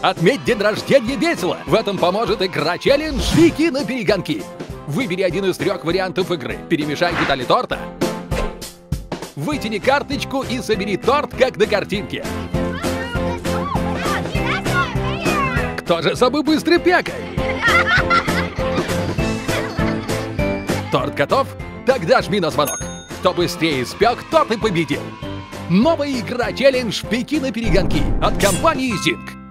Отметь день рождения весело! В этом поможет игра челлендж «Пеки на перегонки». Выбери один из 3 вариантов игры, перемешай детали торта, вытяни карточку и собери торт, как на картинке. Кто же самый быстрый пекарь? Торт готов? Тогда жми на звонок. Кто быстрее испек, тот и победил. Новая игра челлендж «Пеки на перегонки» от компании Zing.